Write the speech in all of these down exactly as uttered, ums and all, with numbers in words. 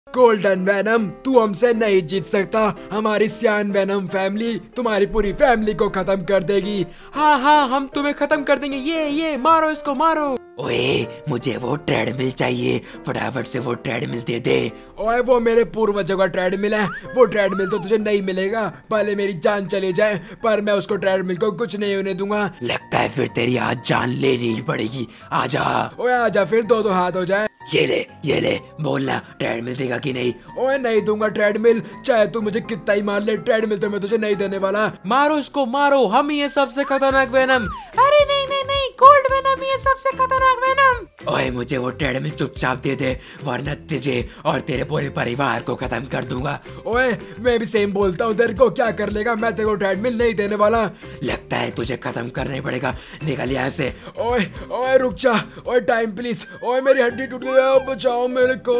Golden venom, तू हमसे नहीं जीत सकता। हमारी सियान वेनम फैमिली तुम्हारी पूरी फैमिली को खत्म कर देगी। हाँ हाँ, हम तुम्हें खत्म कर देंगे। ये ये मारो इसको, मारो। ओए, मुझे वो ट्रेडमिल चाहिए, फटाफट से वो ट्रेडमिल दे दे। ओए, वो मेरे पूर्वजों का ट्रेडमिल है, वो ट्रेडमिल तो तुझे नहीं मिलेगा। पहले मेरी जान चली जाए, पर मैं उसको ट्रेडमिल को कुछ नहीं होने दूंगा। लगता है फिर तेरी आज जान लेनी ही पड़ेगी। आजा। ओए आजा, फिर दो दो हाथ हो जाए। ये ले ये ले, बोलना ट्रेडमिल देगा कि नहीं। ओए नहीं दूंगा ट्रेडमिल, चाहे तू मुझे कितना ही मार ले, ट्रेडमिल तो मैं तुझे नहीं देने वाला। मारो इसको, मारो। हम ही है सबसे खतरनाक वेनम। अरे नहीं नहीं नहीं, गोल्ड वेनम ही है सबसे खतरनाक वेनम। ओए, मुझे वो ट्रेडमिल चुपचाप दे दे, वरना तुझे और तेरे पूरे परिवार को खत्म कर दूंगा। ओए, मैं भी सेम बोलता हूँ, तेरे को क्या कर लेगा, मैं तेरे को ट्रेडमिल नहीं देने वाला। लगता है तुझे खत्म करना पड़ेगा, निकल यहाँ से। ओए ओए रुक जा, ओए टाइम प्लीज। ओए मेरी हड्डी टूट गई है, बचाओ मेरे को।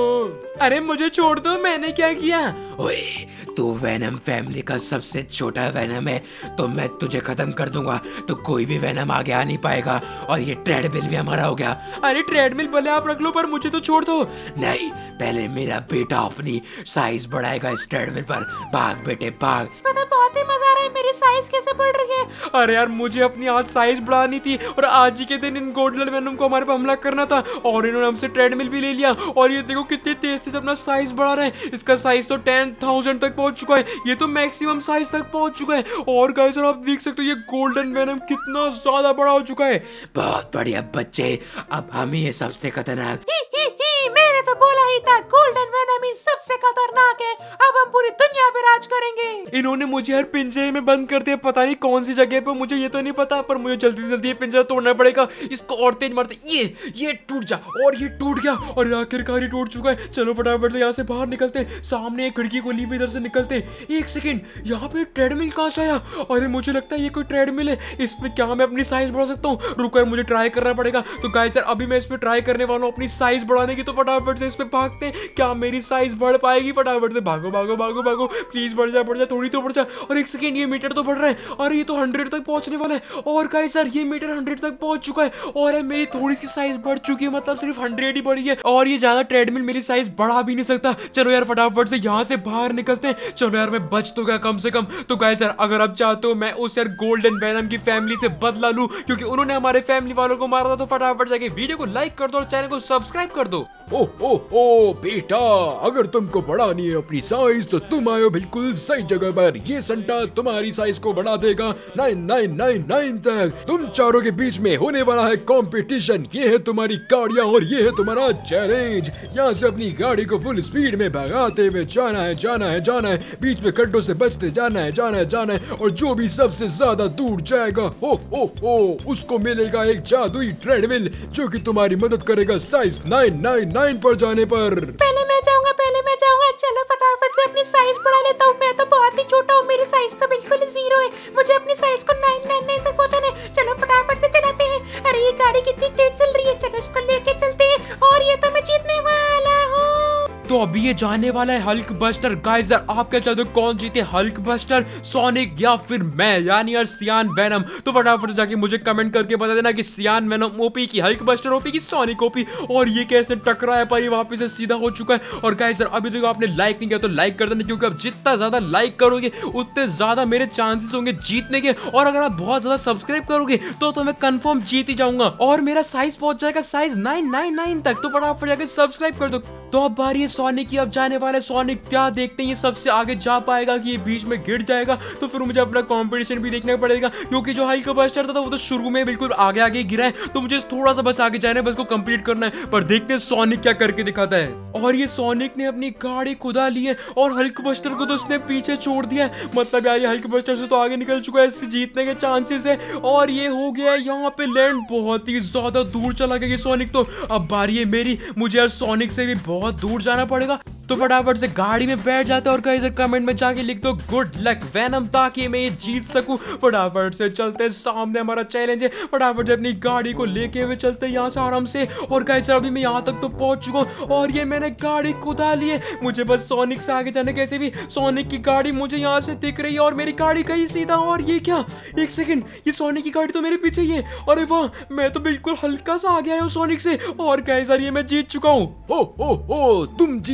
अरे मुझे छोड़ दो, मैंने क्या किया? ओए, तू वेनम फैमिली का सबसे छोटा वेनम है, तो मैं तुझे खत्म कर दूंगा, तो कोई भी वेनम आगे आ नहीं पाएगा, और ये ट्रेडमिल भी हमारा हो गया। अरे ट्रेडमिल भले आप रख लो, पर मुझे तो छोड़ दो। नहीं, पहले मेरा बेटा अपनी साइज बढ़ाएगा इस ट्रेडमिल पर। भाग बेटे भाग। पता बहुत ही मजा आ रहा है, मेरी साइज कैसे बढ़ रही है। अरे यार, मुझे अपनी आज साइज बढ़ानी थी, और आज ही के दिन इन गोल्डन वेनम को हमारे पे हमला करना था, और इन्होंने हमसे ट्रेडमिल भी ले लिया। और ये देखो कितनी तेज तेज अपना साइज बढ़ा रहे हैं। इसका साइज तो टेन थाउजेंड तक पहुंच चुका है, ये तो मैक्सिमम साइज तक पहुंच चुका है। और गाइस, आप देख सकते हो ये गोल्डन वेनम कितना ज्यादा बड़ा हो चुका है। बहुत बढ़िया बच्चे, अब हम ही है सबसे खतरनाक। ही ही ही, मैंने तो बोला ही था, गोल्डन वेनम ही सबसे खतरनाक है। अब हम पूरी दुनिया पे राज करेंगे। इन्होंने मुझे हर पिंजरे में बंद कर दिया, पता नहीं कौन सी जगह पे, मुझे ये तो नहीं पता, पर मुझे जल्दी जल्दी ये पिंजरा तोड़ना पड़ेगा। इसको और तेज मारते, ये ये टूट जा, और ये टूट गया, और आखिरकार ये टूट चुका है। चलो फटाफट से यहाँ से बाहर निकलते हैं। सामने एक खिड़की खोली हुई, इधर से निकलते हैं। एक सेकंड, यहाँ पे ट्रेडमिल कहाँ से आया? अरे मुझे लगता है ये कोई ट्रेडमिल है, इसमें क्या मैं अपनी साइज बढ़ा सकता हूँ? रुको यार, मुझे ट्राई करना पड़ेगा। तो गाइस यार, अभी मैं इस पे ट्राई करने वाला हूँ अपनी साइज बढ़ाने की। तो फटाफट से इस पे भागते हैं, क्या मेरी साइज बढ़ पाएगी? फटाफट से भागो भागो भागो भागो, प्लीज बढ़ जा बढ़ जा, थोड़ी तो बढ़ जा। और एक सेकंड, ये मीटर तो बढ़ रहा है, और ये तो हंड्रेड तक पहुंचने वाला है। और गाइस यार, ये मीटर हंड्रेड तक पहुंच चुका है, और यार मेरी थोड़ी सी साइज बढ़ चुकी है, मतलब सिर्फ हंड्रेड ही बढ़ी है, और ये ज्यादा ट्रेडमिल मेरी साइज बढ़ा भी नहीं सकता। चलो यार फटाफट से यहाँ से बाहर निकलते हैं। चलो यार, मैं बच तो गया कम से कम। तो गाइस यार, अगर आप चाहते हो मैं उस यार गोल्डन वेनम की फैमिली से बदला लूं, क्योंकि उन्होंने हमारे फैमिली वालों को मारा था, तो फटाफट जाके वीडियो को लाइक कर दो और चैनल को सब्सक्राइब कर दो। ओ ओ ओ बेटा, अगर तुमको बढ़ानी है अपनी साइज, तो तुम आयो बिल्कुल सही जगह पर। ये संटा तुम्हारी साइज को बढ़ा देगा नाइन नाइन नाइन नाइन तक। तुम चारों के बीच में होने वाला है कंपटीशन। ये है तुम्हारी गाड़ियां, और ये है तुम्हारा चैलेंज। यहाँ से अपनी गाड़ी को फुल स्पीड में भगाते हुए जाना है जाना है जाना है, बीच में खड्डों से बचते जाना है जाना है जाना है, और जो भी सबसे ज्यादा दूर जाएगा, हो हो हो उसको मिलेगा एक जादुई ट्रेडमिल, जो कि तुम्हारी मदद करेगा साइज नाइन नाइन नाइन पर जाने पर। पहले मैं जाऊंगा, पहले मैं जाऊंगा। चलो फटाफट से अपनी साइज बढ़ा लेता हूँ। मैं तो बहुत ही छोटा हूँ, मेरी साइज तो बिल्कुल जीरो है। मुझे अपनी साइज को नाइन नाइन नाइन तक पहुँचाना है। चलो फटाफट से चलाते हैं। अरे ये गाड़ी कितनी तेज चल रही है, चलो इसको लेके चलते हैं, और ये तो मैं जीतने वाला हूँ। तो अभी ये जाने वाला है हल्क बस्टर। गाइस यार, आप क्या चाहते हो, कौन जीते, हल्क बस्टर, सोनिक, या फिर मैं, यानी यार सियान वेनम? तो फटाफट जाके मुझे कमेंट करके बता देना कि सियान वेनम ओपी की हल्क बस्टर ओपी की सोनिक ओपी, और ये कैसे टकराया, पर ये वापस से सीधा हो चुका है। और गाइस यार, अभी देखो आपने लाइक नहीं किया तो लाइक कर देना, क्योंकि अब जितना ज्यादा लाइक करोगे उतने ज्यादा मेरे चांसेस होंगे जीतने के, और अगर आप बहुत ज्यादा सब्सक्राइब करोगे तो तो मैं कंफर्म जीत ही जाऊंगा, और मेरा साइज पहुंच जाएगा साइज नाइन नाइन नाइन तक। तो फटाफट जाके सब्सक्राइब कर दो। तो अब बारी है सोनिक की, अब जाने वाले सोनिक क्या देखते हैं, ये सबसे आगे जा पाएगा कि ये बीच में गिर जाएगा? तो फिर मुझे अपना कंपटीशन भी देखना पड़ेगा, क्योंकि जो हल्क बस्टर था वो तो शुरू में बिल्कुल आगे आगे गिरा है, तो मुझे थोड़ा सा बस आगे जाना है, बस को कंप्लीट करना है। पर देखते हैं सोनिक क्या करके दिखाता है। और ये सोनिक ने अपनी गाड़ी खुदा ली है, और हल्क बस्टर को तो उसने पीछे छोड़ दिया है, मतलब यार ये हल्क बस्टर से तो आगे निकल चुका है, इससे जीतने के चांसेस है। और ये हो गया है यहाँ पे लैंड, बहुत ही ज्यादा दूर चला गया ये सोनिक। तो अब बारी है मेरी, मुझे यार सोनिक से भी बहुत दूर जाना पड़ेगा। तो फटाफट से गाड़ी में बैठ जाते हैं और गाइस कमेंट में जाके लिख दो गुड लक वेनम, ताकि मैं ये जीत सकूं। फटाफट से चलते हैं, सामने हमारा चैलेंज है। फटाफट से अपनी गाड़ी को लेके हुए चलते हैं यहाँ से आराम से। और गाइस अभी मैं यहाँ तक तो पहुंच चुका हूँ और ये मैंने गाड़ी कुदा ली है। मुझे बस सोनिक से आगे जाने, कैसे भी सोनिक की गाड़ी मुझे यहाँ से दिख रही है और मेरी गाड़ी कहीं सीधा। और ये क्या, एक सेकंड, ये सोनिक की गाड़ी तो मेरे पीछे ही है। अरे वाह, मैं तो बिल्कुल हल्का सा आ गया हूँ सोनिक से। और गाइस ये मैं जीत चुका हूँ। हो हो हो तुम जीत चुके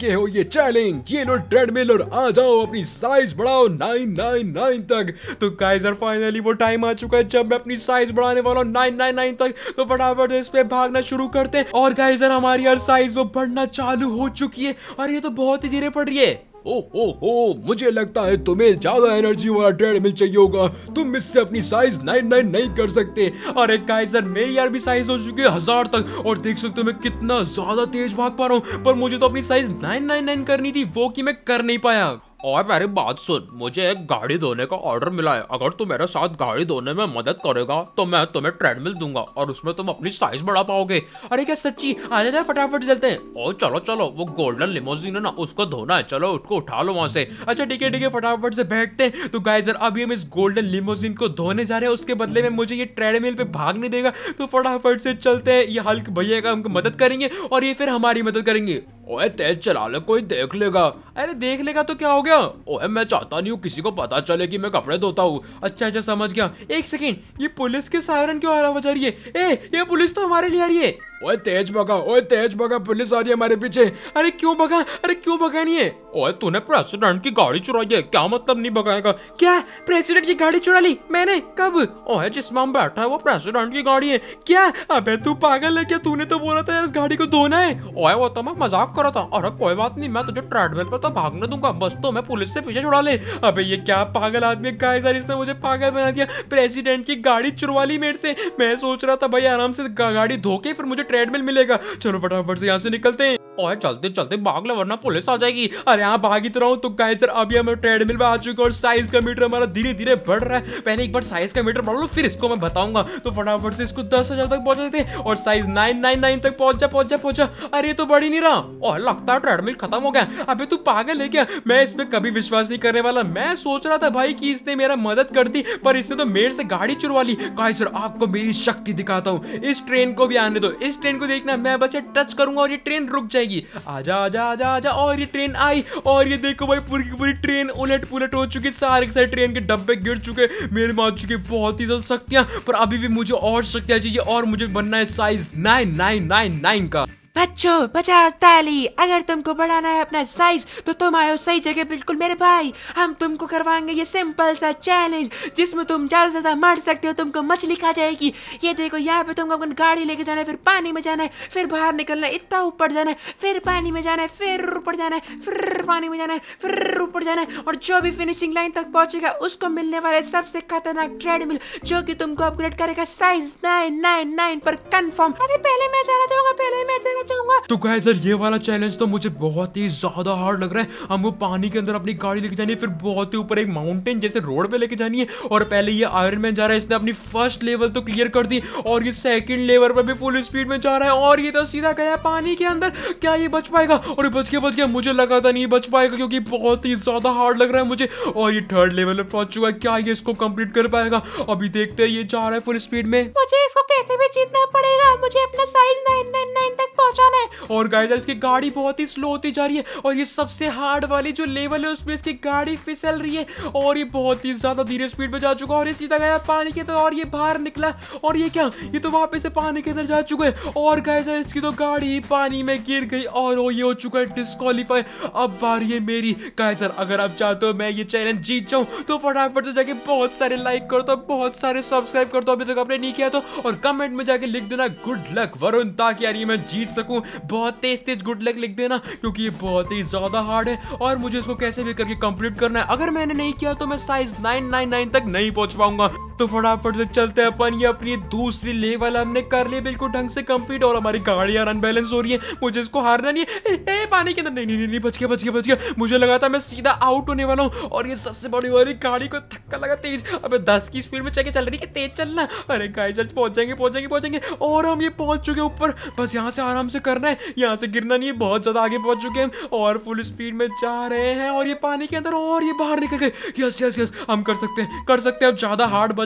चुके हो ये चैलेंज, ये लो ट्रेडमिल और आ जाओ अपनी साइज बढ़ाओ नाइन नाइन नाइन तक। तो गाइस यार फाइनली वो टाइम आ चुका है जब मैं अपनी साइज बढ़ाने वाला हूँ नाइन नाइन नाइन तक। तो फटाफट इस पे भागना शुरू करते हैं। और गाइस यार हमारी यार साइज वो बढ़ना चालू हो चुकी है और ये तो बहुत ही धीरे पड़ रही है। ओ हो हो मुझे लगता है तुम्हें ज्यादा एनर्जी वाला ट्रेडमिल चाहिए होगा, तुम इससे अपनी साइज नाइन नाइन नहीं कर सकते। अरे गाइस यार मेरी यार भी साइज हो चुकी है हजार तक और देख सकते हो मैं कितना ज्यादा तेज भाग पा रहा हूँ, पर मुझे तो अपनी साइज नाइन नाइन नाइन करनी थी वो कि मैं कर नहीं पाया। और मेरी बात सुन, मुझे एक गाड़ी धोने का ऑर्डर मिला है। अगर तू मेरे साथ गाड़ी धोने में मदद करेगा तो मैं तुम्हें ट्रेडमिल दूंगा और उसमें तुम अपनी साइज बढ़ा पाओगे। अरे क्या सच्ची? आजा यार फटाफट चलते हैं। ओ चलो चलो, वो गोल्डन लिमोजिन है ना उसको धोना है, चलो उसको उठा लो वहां से। अच्छा ठीक है ठीक है फटाफट से बैठते हैं। तो गाइस यार अभी हम इस गोल्डन लिमोजिन को धोने जा रहे हैं, उसके बदले में मुझे ये ट्रेडमिल पे भाग नहीं देगा। तो फटाफट से चलते हैं, ये हल्क भैया का हमको मदद करेंगे और ये फिर हमारी मदद करेंगे। ओए तेज चला ले, कोई देख लेगा। अरे देख लेगा तो क्या हो गया? ओए मैं चाहता नहीं हूँ किसी को पता चले कि मैं कपड़े धोता हूँ। अच्छा अच्छा समझ गया। एक सेकेंड, ये पुलिस के सायरन क्यों आवाज आ रही है? ए ये पुलिस तो हमारे लिए आ रही है। ओए तेज भगा, ओए तेज भगा, पुलिस आ रही है हमारे पीछे। अरे क्यों भगा? अरे क्यों भगा नहीं है? ओए तूने प्रेसिडेंट की गाड़ी चुराई है, क्या मतलब नहीं भगाएगा? क्या प्रेसिडेंट की गाड़ी चुरा ली मैंने? कब? ओए जिसमें हम बैठा है वो प्रेसिडेंट की गाड़ी है। क्या? अबे तू पागल है क्या? तूने तो बोला था यार इस गाड़ी को धोना है। ओए वो तो मैं मजाक कर रहा था। अरे कोई बात नहीं, मैं तुझे ट्रेडमिल पर तो भागने दूंगा, बस तो मैं पुलिस से पीछे छुड़ा ले। अबे ये क्या पागल आदमी का है, इसने मुझे पागल बना दिया। प्रेसिडेंट की गाड़ी चुरवा ली मेरे से। मैं सोच रहा था भाई आराम से गाड़ी धो के फिर मुझे ट्रेडमिल मिलेगा। चलो फटाफट से यहाँ से निकलते हैं। ओए चलते चलते भाग ले वरना पुलिस आ जाएगी। अरे यहाँ भाग ही तो रहा हूँ। तो गाइस यार अभी हम ट्रेडमिल पे आ चुके हैं और साइज का मीटर हमारा धीरे धीरे बढ़ रहा है। पहले एक बार साइज का मीटर बढ़ लो फिर इसको मैं बताऊंगा। तो फटाफट से इसको दस हजार तक पहुंचा देते और साइज नाइन नाइन नाइन तक पहुंचा पहुंचा पहुंचा। अरे ये तो बढ़ ही नहीं रहा। और लगता है ट्रेडमिल खत्म हो गया। अबे तू पागल है क्या? मैं इस पे कभी विश्वास नहीं करने वाला। मैं सोच रहा था भाई कि इसने मेरा मदद कर दी, पर इसने तो मेरे से गाड़ी चुरवा ली। गाइस यार आपको मेरी शक्ति दिखाता हूँ। इस ट्रेन को भी आने दो, इस ट्रेन को देखना, मैं बस ये टच करूंगा और ये ट्रेन रुक जाएगी। आजा आजा आजा आजा। और ये ट्रेन आई और ये देखो भाई पूरी की पूरी ट्रेन उलट पुलट हो चुकी। सारे के सारे ट्रेन के डब्बे गिर चुके, मेरे में आ चुके बहुत ही ज्यादा शक्तियां। पर अभी भी मुझे और शक्तियां चाहिए और मुझे बनना है size nine nine nine nine का। बच्चों बचाओ ताली, अगर तुमको बढ़ाना है अपना साइज तो तुम आयो सही जगह बिल्कुल मेरे भाई। हम तुमको करवाएंगे ये सिंपल सा चैलेंज जिसमें तुम ज्यादा से ज्यादा मर सकते हो, तुमको मछली खा जाएगी। ये देखो यहाँ पे तुमको अपनी गाड़ी लेके जाना है, फिर पानी में जाना है, फिर बाहर निकलना है, इतना ऊपर जाना है, फिर पानी में जाना है, फिर ऊपर जाना है, फिर पानी में जाना है, फिर ऊपर जाना है और जो भी फिनिशिंग लाइन तक पहुंचेगा उसको मिलने वाला सबसे खतरनाक ट्रेडमिल जो कि तुमको अपग्रेड करेगा साइज नाइन नाइन नाइन पर कंफर्म। अरे पहले मैं जाना चाहूंगा, पहले मैं जाना तो गाइस यार ये वाला चैलेंज तो मुझे बहुत ही ज्यादा हार्ड लग रहा है। हमको पानी के अंदर अपनी गाड़ी लेके जानी है, फिर बहुत ही ऊपर एक माउंटेन जैसे रोड पे लेके जानी है। और पहले ये आयरन मैन जा रहा है, इसने अपनी फर्स्ट लेवल तो क्लियर कर दी और ये सेकंड लेवल पर भी फुल स्पीड में जा रहा है और ये तो सीधा गया पानी के अंदर। क्या ये बच पाएगा? और ये बच गया बच गया। मुझे लगा था नहीं बच पाएगा क्योंकि बहुत ही ज्यादा हार्ड लग रहा है मुझे। और ये थर्ड लेवल पे पहुंच चुका है, क्या ये इसको कंप्लीट कर पाएगा? अभी देखते हैं। ये जा रहा है फुल स्पीड में। मुझे इसको कैसे भी जीतना पड़ेगा, मुझे अपना साइज नाइन नाइन नाइन तक पहुंचाना है। और गाइस इसकी गाड़ी बहुत ही स्लो होती जा रही है और ये सबसे हार्ड वाली जो लेवल है उसमें इसकी गाड़ी फिसल रही है और ये बहुत ही ज्यादा धीरे स्पीड पे जा चुका है और ये सीधा गया पानी के अंदर और ये बाहर निकला। और ये क्या, ये तो वापस से पानी के अंदर जा चुका है और गाइस इसकी तो गाड़ी पानी में गिर गई और ये हो चुका है डिस्क्वालीफाई। अब बारी है मेरी। गाइस अगर आप चाहते हो मैं ये चैलेंज जीत जाऊं तो फटाफट से जाके बहुत सारे लाइक कर दो, बहुत सारे सब्सक्राइब कर दो अभी तक आपने नहीं किया तो, और कमेंट में जाके लिख देना गुड लक वरुण ताकि यार ये मैं जीत सकूं। बहुत तेज तेज गुड लक लिख देना क्योंकि ये बहुत ही ज्यादा हार्ड है और मुझे इसको कैसे भी करके कंप्लीट करना है। अगर मैंने नहीं किया तो मैं साइज नाइन नाइन नाइन तक नहीं पहुंच पाऊंगा। तो फटाफट से चलते हैं अपन। ये अपनी दूसरी लेवल हमने कर ली बिल्कुल ढंग से कंप्लीट और हमारी गाड़ी यार अनबैलेंस हो रही है। मुझे इसको हारना नहीं है। ए, ए, पानी के अंदर नहीं नहीं नहीं बच गया बच गया बच गया। मुझे लगा था मैं सीधा आउट होने वाला हूँ और ये सबसे बड़ी वाली गाड़ी को धक्का लगा तेज। अबे दस की स्पीड में चल चल रही है, तेज चलना। अरे गाइस पहुंच जाएंगे पहुंच जाएंगे पहुंच जाएंगे और हम ये पहुंच चुके ऊपर। बस यहाँ से आराम से करना है, यहाँ से गिरना नहीं है। बहुत ज्यादा आगे पहुंच चुके हैं और फुल स्पीड में जा रहे हैं और ये पानी के अंदर और ये बाहर निकल गए। यस यस यस हम कर सकते हैं कर सकते हैं। अब ज्यादा हार्ड बच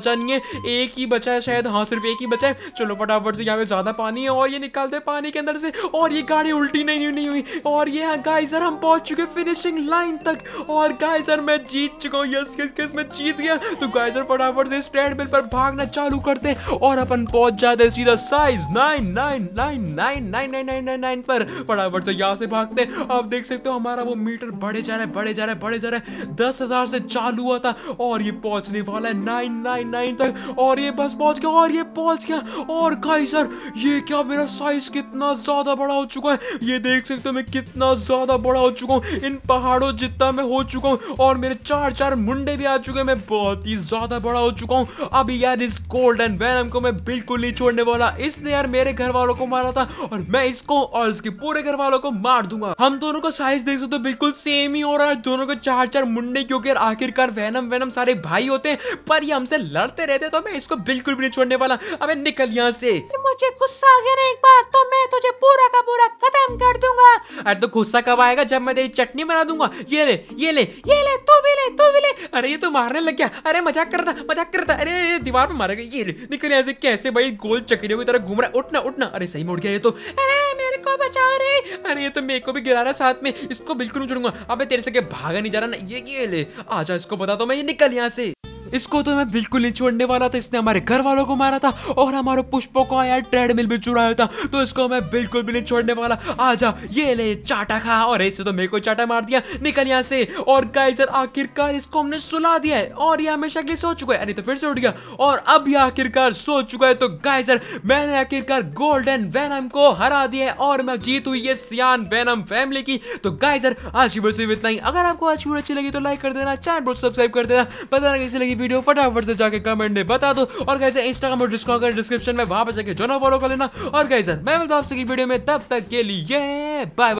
बचा नहीं है, एक ही बचा है शायद, हाँ सिर्फ एक ही बचा है। चलो फटाफट से, यहाँ पे ज्यादा पानी है और ये निकालते हैं पानी के अंदर से, और ये गाड़ी उल्टी नहीं नहीं हुई, और ये गाइस सर हम पहुंच चुके फिनिशिंग लाइन तक, और गाइस सर मैं जीत चुका हूँ। यस यस यस मैं जीत गया। तो गाइस सर फटाफट से ट्रेडमिल पर भागना चालू करते हैं और अपन पहुंच जाते हैं सीधा size nine nine nine nine nine nine nine nine nine पर। फटाफट से यहाँ से भागते हैं। आप देख सकते हो हमारा वो मीटर बढ़े जा रहा है बढ़े जा रहा है बढ़े जा रहा है। दस हजार से चालू हुआ था और ये पहुंचने वाला है नाइन नाइन नाइन तक, और ये बस पहुंच गया और ये पहुंच गया। और गाइस सर ये क्या, मेरा साइज कितना ज्यादा बड़ा हो चुका है, ये देख सकते हो मैं कितना ज्यादा बड़ा हो चुका हूँ, इन पहाड़ों जितना मैं हो चुका हूँ, और मेरे चार चार मुंडे भी आ चुके हैं, मैं बहुत ही ज्यादा बड़ा हो चुका हूँ। अभी यार इस गोल्डन वैनम को मैं बिल्कुल नहीं छोड़ने वाला, इसने यार मेरे घर वालों को मारा था और मैं इसको और इसके पूरे घर वालों को मार दूंगा। हम दोनों का साइज देख सकते हो बिल्कुल सेम ही हो रहा है, दोनों को चार चार मुंडे, क्योंकि आखिरकार वैनम वैनम सारे भाई होते हैं, पर ये हमसे लड़ते रहते, तो मैं इसको बिल्कुल भी नहीं छोड़ने वाला। अबे निकल यहाँ से। मुझे गुस्सा आ गया ना एक बार तो मैं तुझे पूरा का पूरा खत्म कर दूंगा। अरे तो गुस्सा कब आएगा, जब मैं तेरी चटनी बना दूंगा। ये ले ये ले ये ले, तू भी ले तू भी ले। अरे ये तो मारने लग गया, अरे मजाक कर रहा था मजाक कर रहा था, अरे ये दीवार पे मारेगा। ये ले निकल यहाँ से। कैसे भाई गोल चक्रियों की तरह घूम रहा है, उठना उठना। अरे सही में उठ गया ये तो। अरे मेरे को बचाओ रे। अरे ये तो मेरे को भी गिरा रहा है साथ में, इसको बिल्कुल नहीं छोड़ूंगा। अबे तेरे से क्या भागा नहीं जा रहा ना, ये ये ले आजा, इसको बता दो मैं। ये निकल यहाँ से, इसको तो मैं बिल्कुल नहीं छोड़ने वाला था, इसने हमारे घर वालों को मारा था और हमारे पुष्पों को यार ट्रेडमिल भी चुराया था, तो इसको मैं बिल्कुल भी नहीं छोड़ने वाला। आजा ये ले चाटा खा। और ऐसे तो मेरे को चाटा मार दिया, निकल यहाँ से। और गाइस आखिरकार इसको हमने सुला दिया है और ये हमेशा के लिए सो चुका है। अरे तो फिर से उठ गया और अब ये आखिरकार सो चुका है। तो गाइस मैंने आखिरकार गोल्डन वैनम को हरा दिया है और मैं जीत हुई है सियान वैनम फैमिली की। तो गाइस आज की वीडियो इतना ही। अगर आपको आज की वीडियो अच्छी लगी तो लाइक कर देना, चैनल को सब्सक्राइब कर देना, बताना कैसी लगी वीडियो फटाफट से जाके कमेंट में बता दो। और गाइस इंस्टाग्राम और डिस्कॉर्ड डिस्क्रिप्शन में वहां पर जाके जो ना फॉलो कर लेना। और गाइस मैं मिलता हूं आपसे की वीडियो में, तब तक के लिए बाय।